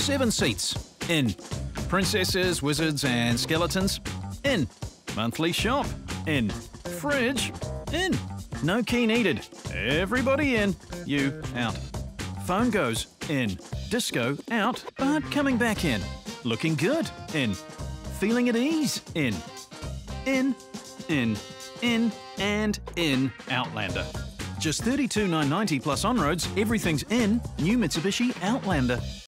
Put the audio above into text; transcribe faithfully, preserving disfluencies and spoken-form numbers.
Seven seats. In. Princesses, wizards and skeletons. In. Monthly shop. In. Fridge. In. No key needed. Everybody in. You out. Phone goes in. Disco out, but coming back in. Looking good. In. Feeling at ease. In. In. In. In. And in. Outlander. Just thirty-two thousand nine hundred ninety plus on-roads, everything's in. New Mitsubishi Outlander.